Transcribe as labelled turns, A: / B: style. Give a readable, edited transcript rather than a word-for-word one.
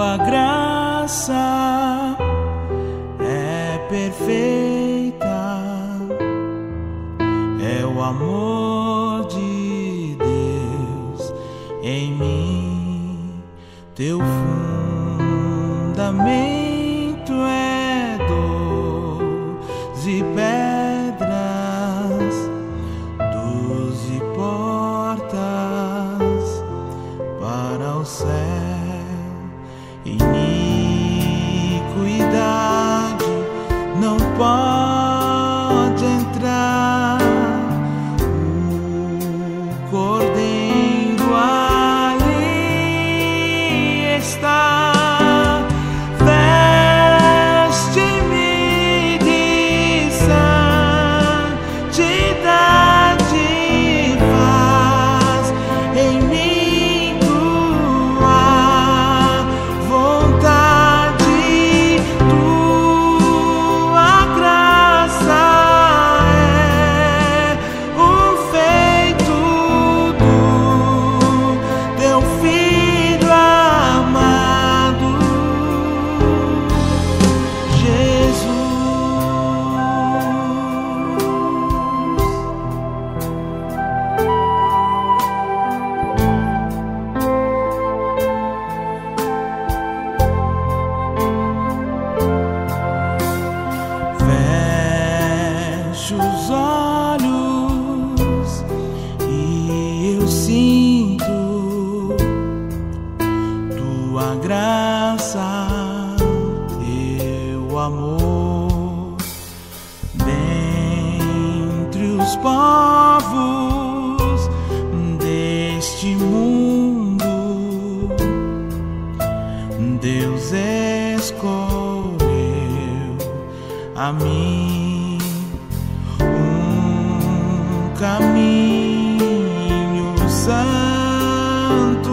A: tua graça é perfeita, é o amor de Deus em mim. Teu fundamento é 12 pedras, 12 portas para o céu. Iniquidade não pode entrar. O Cordeiro ali está. Veste-me de santidade, faz em mim tua vontade. Tua graça é o feito do teu Filho amado, Jesus. Fecho os olhos e eu sinto tua graça, teu amor. Dentre os povos deste mundo, Deus escolheu a mim um caminho santo